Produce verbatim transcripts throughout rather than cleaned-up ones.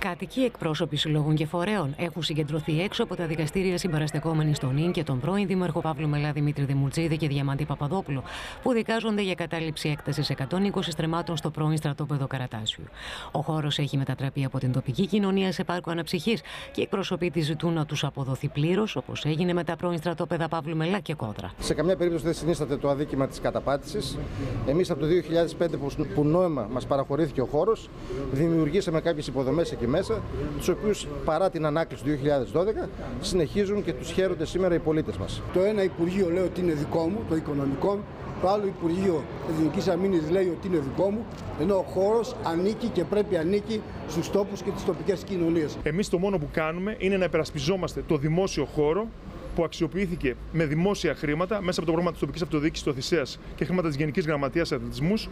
Κάτοικοι, εκπρόσωποι συλλόγων και φορέων έχουν συγκεντρωθεί έξω από τα δικαστήρια συμπαραστεκόμενοι στον ΙΝ και τον πρώην Δήμαρχο Παύλου Μελά Δημήτρη Δημουτζίδη και Διαμάντη Παπαδόπουλο, που δικάζονται για κατάληψη έκτασης εκατόν είκοσι στρεμμάτων στο πρώην στρατόπεδο Καρατάσιου. Ο χώρος έχει μετατραπεί από την τοπική κοινωνία σε πάρκο αναψυχής και οι εκπρόσωποι τη ζητούν να τους αποδοθεί πλήρως, όπως έγινε με τα πρώην στρατόπεδα Παύλου Μελά και Κόδρα. Σε καμιά περίπτωση δεν συνίσταται το αδίκημα της καταπάτησης. Εμείς από το δύο χιλιάδες πέντε, που νόημα μας παραχωρήθηκε ο χώρος, δημιουργήσαμε κάποιες υποδομές εκεί μέσα, τους οποίους παρά την ανάκληση του δύο χιλιάδες δώδεκα συνεχίζουν και τους χαίρονται σήμερα οι πολίτες μας. Το ένα Υπουργείο λέει ότι είναι δικό μου, το οικονομικό, το άλλο Υπουργείο Εθνικής Αμήνης λέει ότι είναι δικό μου, ενώ ο χώρος ανήκει και πρέπει ανήκει στους τόπους και τις τοπικές κοινωνίες. Εμείς το μόνο που κάνουμε είναι να υπερασπιζόμαστε το δημόσιο χώρο που αξιοποιήθηκε με δημόσια χρήματα μέσα από το πρόγραμμα της τοπικής αυτοδιοίκησης του Οδυσσέας και χρήματα της Γενικής Γραμματείας Αθλητισμούς,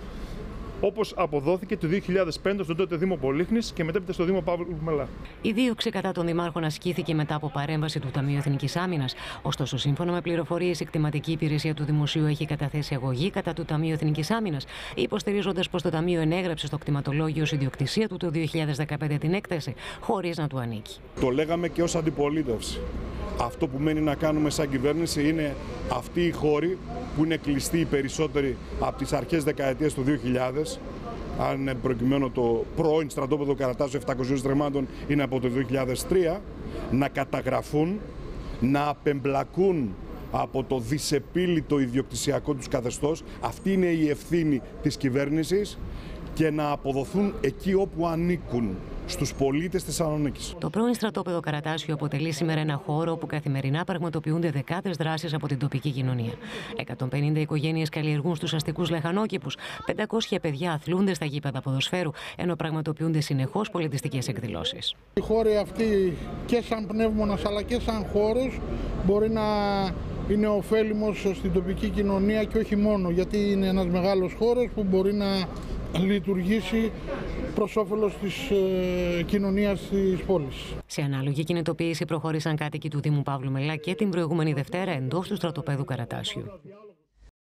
όπως αποδόθηκε το δύο χιλιάδες πέντε στον τότε Δήμο Πολύχνης και μετέπειτα στο Δήμο Παύλου Μελά. Η δίωξη κατά των δημάρχων ασκήθηκε μετά από παρέμβαση του Ταμείου Εθνικής Άμυνας. Ωστόσο, σύμφωνα με πληροφορίες, η εκτιματική υπηρεσία του Δημοσίου έχει καταθέσει αγωγή κατά του Ταμείου Εθνικής Άμυνας, υποστηρίζοντας πως το Ταμείο ενέγραψε στο κτηματολόγιο ως ιδιοκτησία του το δύο χιλιάδες δεκαπέντε την έκταση, χωρίς να του ανήκει. Το λέγαμε και ως αντιπολίτευση. Αυτό που μένει να κάνουμε σαν κυβέρνηση είναι αυτοί οι χώροι που είναι κλειστοί οι περισσότεροι από τις αρχές δεκαετίας του δύο χιλιάδες, αν προκειμένου το πρώην στρατόπεδο Καρατάσου επτακόσιων στρεμμάτων είναι από το δύο χιλιάδες τρία, να καταγραφούν, να απεμπλακούν από το δυσεπίλητο ιδιοκτησιακό τους καθεστώς. Αυτή είναι η ευθύνη της κυβέρνησης και να αποδοθούν εκεί όπου ανήκουν, στους πολίτες της Θεσσαλονίκης. Το πρώην στρατόπεδο Καρατάσιου αποτελεί σήμερα ένα χώρο όπου καθημερινά πραγματοποιούνται δεκάδες δράσεις από την τοπική κοινωνία. εκατόν πενήντα οικογένειες καλλιεργούν στους αστικούς λαχανόκηπους, πεντακόσια παιδιά αθλούνται στα γήπεδα ποδοσφαίρου, ενώ πραγματοποιούνται συνεχώς πολιτιστικές εκδηλώσεις. Οι χώροι αυτοί και σαν πνεύμονας αλλά και σαν χώρος μπορεί να είναι ωφέλιμος στην τοπική κοινωνία και όχι μόνο, γιατί είναι ένας μεγάλος χώρος που μπορεί να λειτουργήσει προς όφελος της ε, κοινωνίας της πόλης. Σε ανάλογη κινητοποίηση προχώρησαν κάτοικοι του Δήμου Παύλου Μελά και την προηγούμενη Δευτέρα εντός του στρατοπέδου Καρατάσιου.